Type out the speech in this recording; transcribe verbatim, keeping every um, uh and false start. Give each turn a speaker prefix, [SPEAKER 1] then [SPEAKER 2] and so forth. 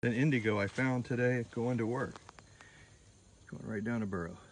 [SPEAKER 1] than Indigo I found today going to work. Going right down a burrow.